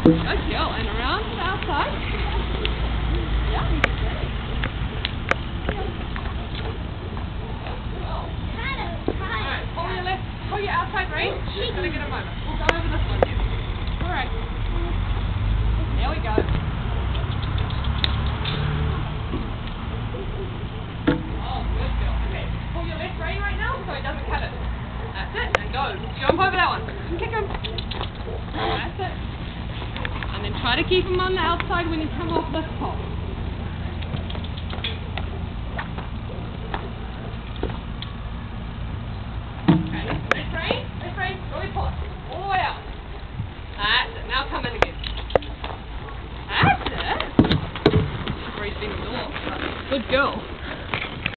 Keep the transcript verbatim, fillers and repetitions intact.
Good girl. And around to the outside. Yeah, you can see. Alright, pull your left, pull your outside rein. Just gonna get a moment. We'll go over this one here. Alright. There we go. Oh, good girl. Okay, pull your left rein right now so it doesn't cut it. That's it, and go. Jump over that one. Kick him. That's it. And then try to keep him on the outside when you come off this pole. Okay, left rein, left rein, really pull it. All the way out. That's it. Now come in again. That's it. Breathe in the door. Good girl.